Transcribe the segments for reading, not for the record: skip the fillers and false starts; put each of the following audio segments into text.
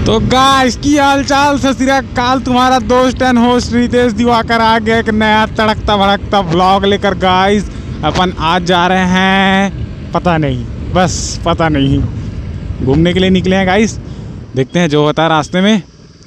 तो गाइस की हाल चाल, सत श्री अकाल। तुम्हारा दोस्त एंड होस्ट रितेश दिवाकर आ गया एक नया तड़कता भड़कता व्लॉग लेकर। गाइस अपन आज जा रहे हैं, पता नहीं, बस पता नहीं, घूमने के लिए निकले हैं गाइस। देखते हैं जो होता है रास्ते में।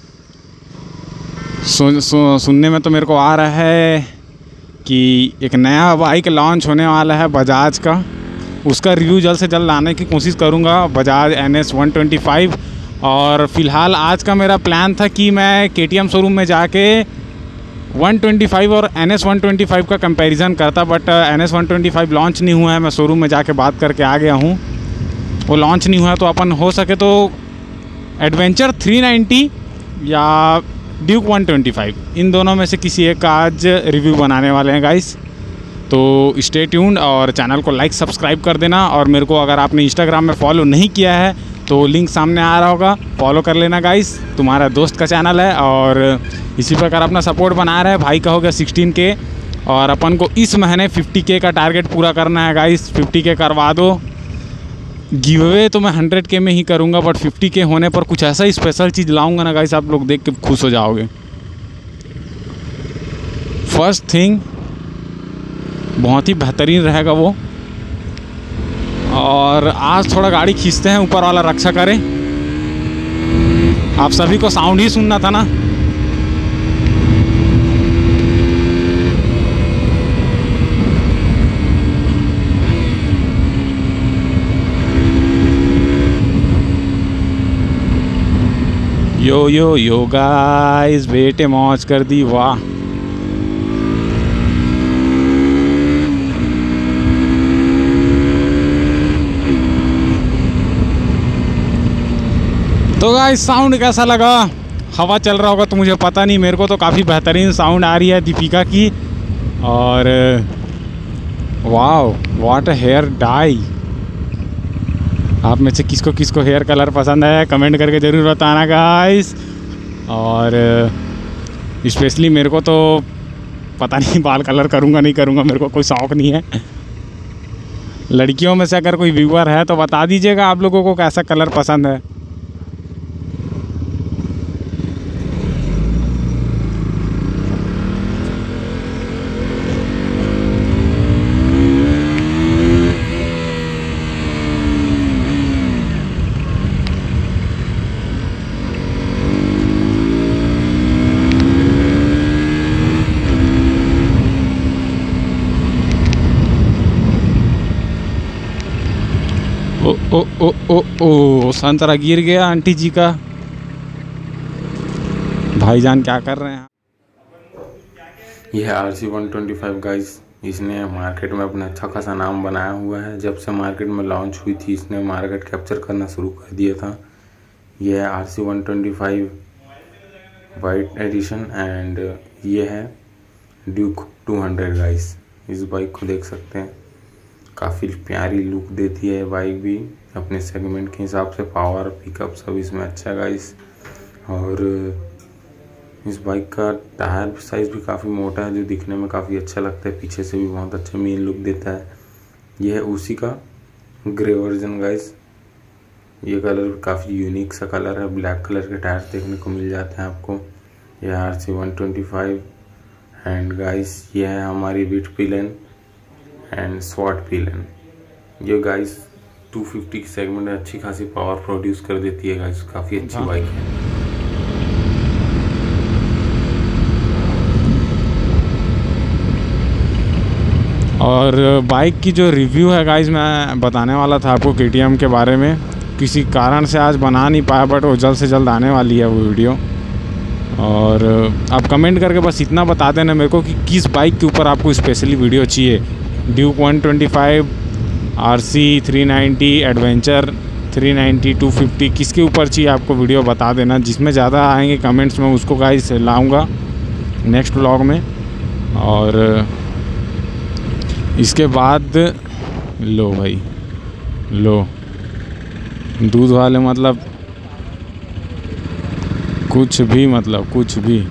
सुनने में तो मेरे को आ रहा है कि एक नया बाइक लॉन्च होने वाला है बजाज का। उसका रिव्यू जल्द से जल्द लाने की कोशिश करूँगा, बजाज NS 125। और फ़िलहाल आज का मेरा प्लान था कि मैं KTM शोरूम में जाके 125 और NS 125 का कंपैरिजन करता, बट NS 125 लॉन्च नहीं हुआ है। मैं शोरूम में जाके बात करके आ गया हूँ, वो लॉन्च नहीं हुआ है। तो अपन हो सके तो एडवेंचर 390 या ड्यूक 125, इन दोनों में से किसी एक का आज रिव्यू बनाने वाले हैं गाइस। तो स्टे ट्यून्ड और चैनल को लाइक सब्सक्राइब कर देना। और मेरे को अगर आपने इंस्टाग्राम में फॉलो नहीं किया है तो लिंक सामने आ रहा होगा, फॉलो कर लेना गाइस। तुम्हारा दोस्त का चैनल है और इसी प्रकार अपना सपोर्ट बना रहा है। भाई का हो गया 16K और अपन को इस महीने 50K का टारगेट पूरा करना है गाइस। 50K करवा दो। गिव अवे तो मैं 100K में ही करूँगा, बट 50K होने पर कुछ ऐसा ही स्पेशल चीज़ लाऊंगा ना गाइस, आप लोग देख के खुश हो जाओगे। फर्स्ट थिंग बहुत ही बेहतरीन रहेगा वो। और आज थोड़ा गाड़ी खींचते हैं, ऊपर वाला रक्षा करे। आप सभी को साउंड ही सुनना था ना। यो यो यो गाइस, बेटे मौज कर दी, वाह। तो गाइस साउंड कैसा लगा? हवा चल रहा होगा तो मुझे पता नहीं, मेरे को तो काफ़ी बेहतरीन साउंड आ रही है दीपिका की। और wow, what a hair dye. आप में से किसको किसको हेयर कलर पसंद है कमेंट करके ज़रूर बताना गाइस। और स्पेशली मेरे को तो पता नहीं बाल कलर करूँगा नहीं करूँगा, मेरे को कोई शौक़ नहीं है। लड़कियों में से अगर कोई व्यूअर है तो बता दीजिएगा आप लोगों को कैसा कलर पसंद है। ओ ओ ओ ओ, संतरा गिर गया आंटी जी का। भाईजान क्या कर रहे हैं? यह है RC 125 गाइस। इसने मार्केट में अपना अच्छा खासा नाम बनाया हुआ है। जब से मार्केट में लॉन्च हुई थी इसने मार्केट कैप्चर करना शुरू कर दिया था। यह है RC 125 वाइट एडिशन एंड ये है ड्यूक 200 गाइस। इस बाइक को देख सकते हैं, काफ़ी प्यारी लुक देती है बाइक भी अपने सेगमेंट के हिसाब से। पावर पिकअप सब इसमें अच्छा गाइस। और इस बाइक का टायर साइज़ भी काफ़ी मोटा है जो दिखने में काफ़ी अच्छा लगता है। पीछे से भी बहुत अच्छा मेन लुक देता है। यह है उसी का ग्रे वर्जन गाइस। ये कलर काफ़ी यूनिक सा कलर है, ब्लैक कलर के टायर देखने को मिल जाते हैं आपको। यह RC 125 एंड गाइस ये है हमारी विट पिलन एंड स्वॉट पिलन। ये गाइस 250 की सेगमेंट में अच्छी खासी पावर प्रोड्यूस कर देती है गाइस, काफ़ी अच्छी बाइक है। और बाइक की जो रिव्यू है गाइस मैं बताने वाला था आपको KTM के बारे में, किसी कारण से आज बना नहीं पाया, बट वो जल्द से जल्द आने वाली है वो वीडियो। और आप कमेंट करके बस इतना बता देना मेरे को कि किस बाइक के ऊपर आपको स्पेशली वीडियो चाहिए। ड्यूक 125, RC 390, एडवेंचर 390, 250, किसके ऊपर चाहिए आपको वीडियो बता देना। जिसमें ज़्यादा आएंगे कमेंट्स में उसको गाइस लाऊंगा नेक्स्ट व्लॉग में। और इसके बाद लो भाई लो, दूध वाले मतलब कुछ भी, मतलब कुछ भी।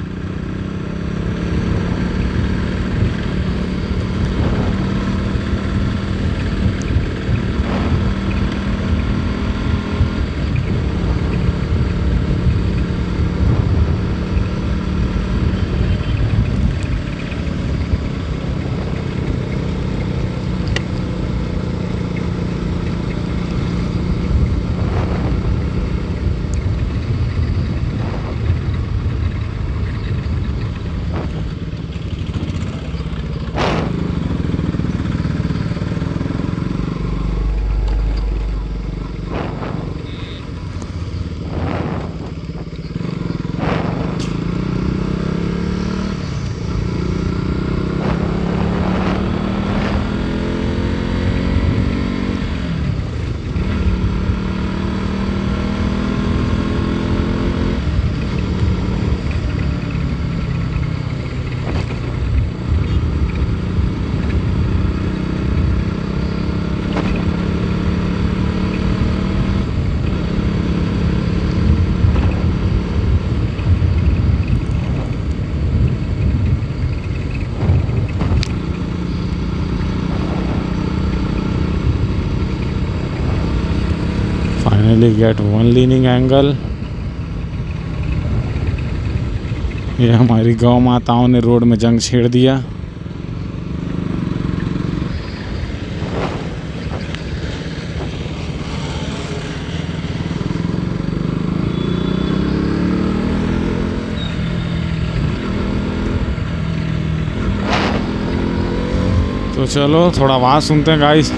Finally get one leaning angle. ये हमारी गौ माताओं ने रोड में जंग छेड़ दिया। तो चलो थोड़ा आवाज़ सुनते हैं गाइस।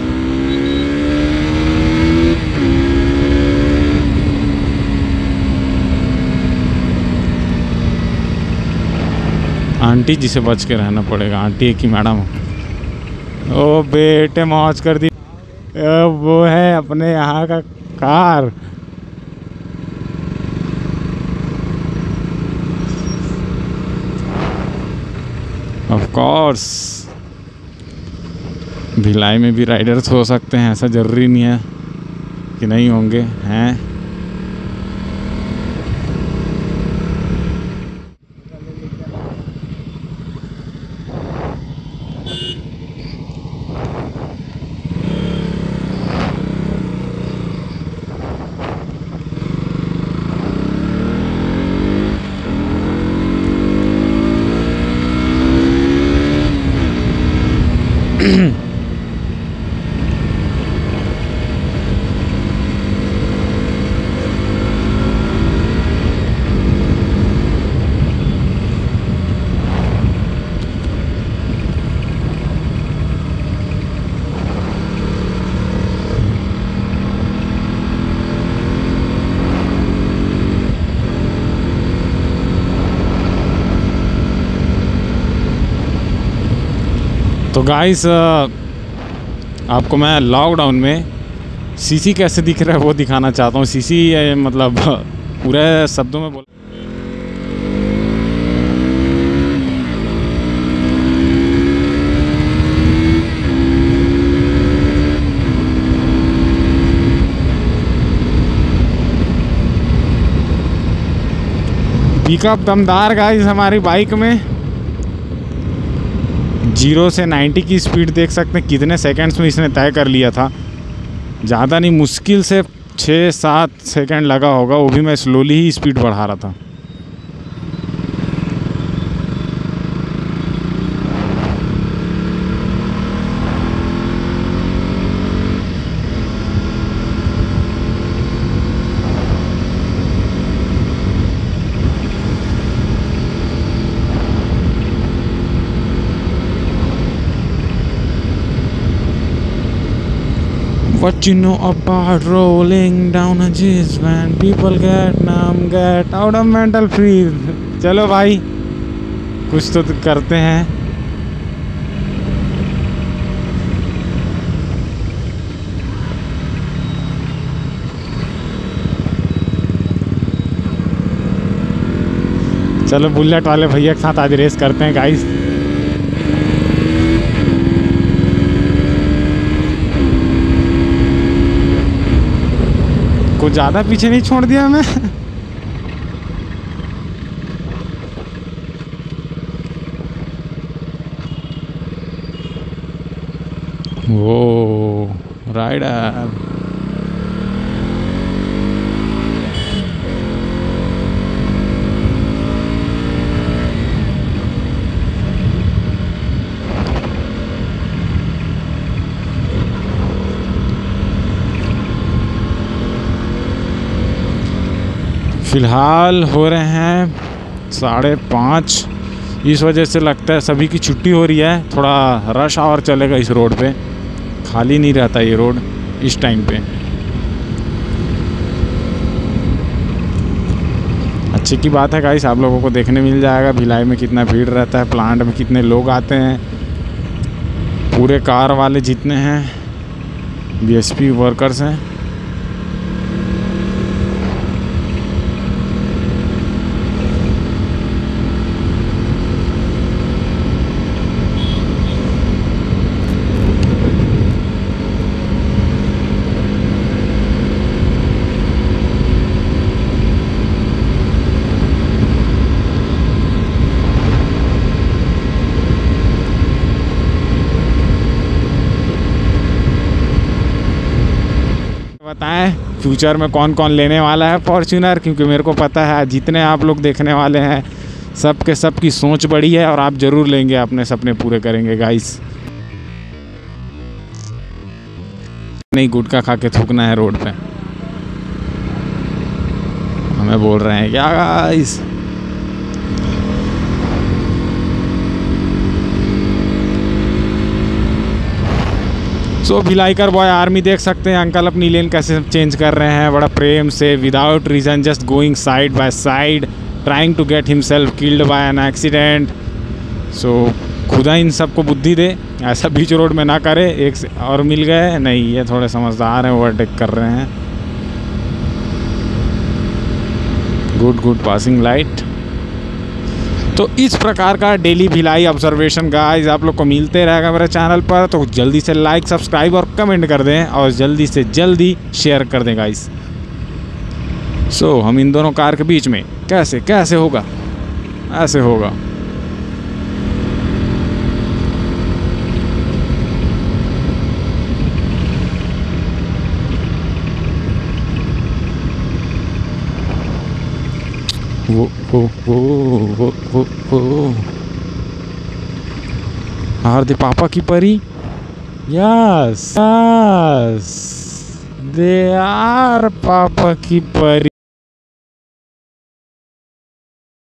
आंटी जी से बच के रहना पड़ेगा। आंटी है कि मैडम? ओ बेटे मौज कर दी। वो है अपने यहाँ का कार। ऑफ कोर्स भिलाई में भी राइडर्स हो सकते हैं, ऐसा ज़रूरी नहीं है कि नहीं होंगे, हैं। तो गाइस आपको मैं लॉकडाउन में सीसी कैसे दिख रहा है वो दिखाना चाहता हूँ। सीसी मतलब पूरे शब्दों में बोल। पिकअप दमदार गाइस हमारी बाइक में। 0 से 90 की स्पीड देख सकते हैं कितने सेकंड्स में इसने तय कर लिया था। ज़्यादा नहीं, मुश्किल से 6-7 सेकंड लगा होगा, वो भी मैं स्लोली ही स्पीड बढ़ा रहा था। What you know about rolling down a jizz when people get numb, get out of mental freeze? चलो भाई कुछ तो करते हैं। चलो बुलेट वाले भैया के साथ आज रेस करते हैं गाइस। कुछ ज़्यादा पीछे नहीं छोड़ दिया मैं। वो राइडर फ़िलहाल हो रहे हैं 5:30। इस वजह से लगता है सभी की छुट्टी हो रही है। थोड़ा रश आवर चलेगा इस रोड पे, खाली नहीं रहता ये रोड इस टाइम पे। अच्छे की बात है गाइस, आप लोगों को देखने मिल जाएगा भिलाई में कितना भीड़ रहता है, प्लांट में कितने लोग आते हैं। पूरे कार वाले जितने हैं बीएसपी वर्कर्स हैं। बताएं फ्यूचर में कौन कौन लेने वाला है फॉर्च्यूनर, क्योंकि मेरे को पता है जितने आप लोग देखने वाले हैं सब के सब की सोच बड़ी है और आप ज़रूर लेंगे, अपने सपने पूरे करेंगे गाइस। नहीं गुटखा खा के थूकना है रोड पे, हमें बोल रहे हैं क्या गाइस। सो भिलाईकर बॉय आर्मी देख सकते हैं अंकल अपनी लेन कैसे चेंज कर रहे हैं, बड़ा प्रेम से, without reason, just going side by side, trying to get himself killed by an accident. So खुदा इन सबको बुद्धि दे, ऐसा बीच रोड में ना करे। एक से और मिल गए नहीं, ये थोड़े समझदार हैं, ओवरटेक कर रहे हैं। Good passing light. तो इस प्रकार का डेली भिलाई ऑब्जर्वेशन गाइस आप लोग को मिलते रहेगा मेरे चैनल पर, तो जल्दी से लाइक, सब्सक्राइब और कमेंट कर दें और जल्दी से जल्दी शेयर कर दें गाइस। सो हम इन दोनों कार के बीच में कैसे होगा, ऐसे होगा। वो आर दे पापा की परी, यस दे आर पापा की परी।